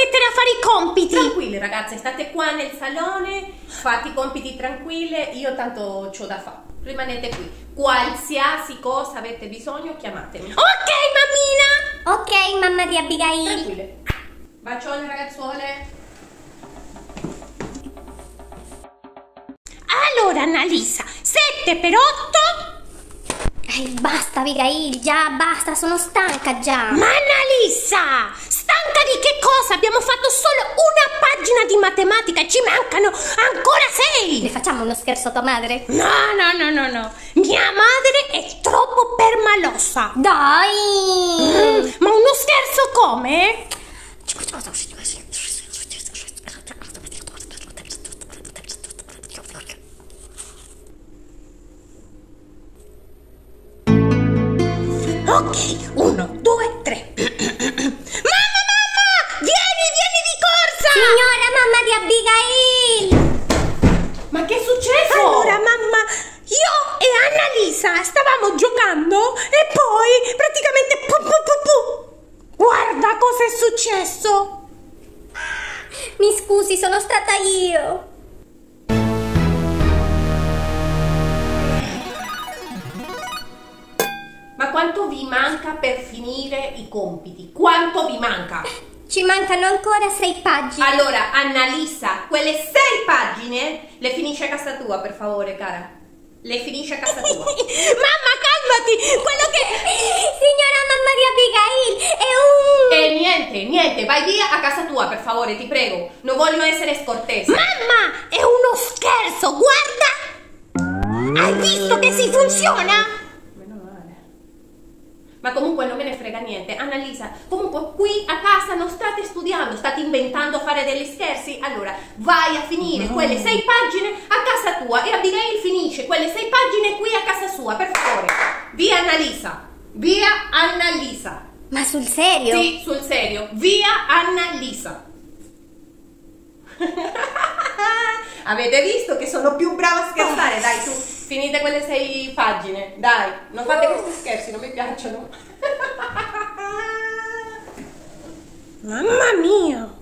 mettere a fare i compiti. Tranquille ragazze, state qua nel salone, fate i compiti tranquille, io tanto c'ho da fare. Rimanete qui. Qualsiasi cosa avete bisogno, chiamatemi. Ok, mammina. Ok, mamma di Abigail. Tranquille. Bacione ragazzuole. Allora, Annalisa, 7 per 8. Basta Abigail, già basta, sono stanca già. Ma Annalisa, stanca di che cosa? Abbiamo fatto solo una pagina di matematica e ci mancano ancora 6. Le facciamo uno scherzo a tua madre? No. Mia madre è troppo permalosa. Dai! Ma uno scherzo come? Ok, 1, 2, 3. Mamma, vieni di corsa! Signora mamma di Abigail! Ma che è successo? Allora, mamma, io e Annalisa stavamo giocando e poi praticamente guarda cosa è successo. Mi scusi, sono stata io. Ma quanto vi manca per finire i compiti? Quanto vi manca? Ci mancano ancora 6 pagine. Allora, Annalisa, quelle 6 pagine le finisci a casa tua, per favore, cara. Le finisci a casa tua. Mamma, calmati, quello che... Signora mamma di Abigail, è E niente, vai via a casa tua, per favore, ti prego. Non voglio essere scortese. Mamma, è uno scherzo, guarda! Hai visto che si funziona? Ma comunque non me ne frega niente. Annalisa, comunque qui a casa non state studiando, state inventando a fare degli scherzi. Allora, vai a finire quelle 6 pagine a casa tua e Abigail finisce quelle 6 pagine qui a casa sua, per favore. Via Annalisa, via Annalisa. Ma sul serio? Sì, sul serio, via Annalisa. Avete visto che sono più brava a scherzare? Dai, su, finite quelle 6 pagine. Dai, non fate questi scherzi, non mi piacciono. Mamma mia!